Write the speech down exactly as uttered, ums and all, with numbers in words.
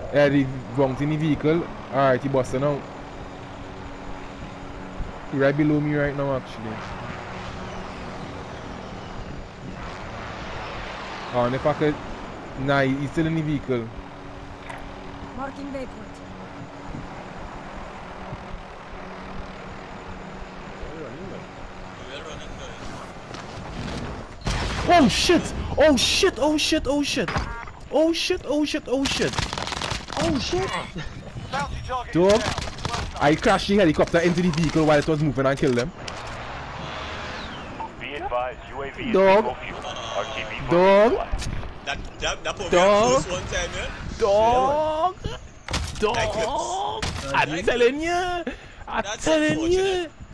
Yeah, the bounce in the vehicle. Alright, he busting out. He right below me right now actually. Oh, and if I could... Nah, he- he's still in the vehicle. Marking waypoint. Oh shit! Oh shit! Oh shit! Oh shit! Oh shit! Oh shit! Oh shit! Oh shit! Dog, I crashed the helicopter into the vehicle while it was moving and killed them. Be advised, U A V is Dog. vehicle fuel. R T B for Dog. resupply. That that that program Dog. close one time, yeah. Dog! That Dog! I'm telling you! I'm That's telling you! unfortunate.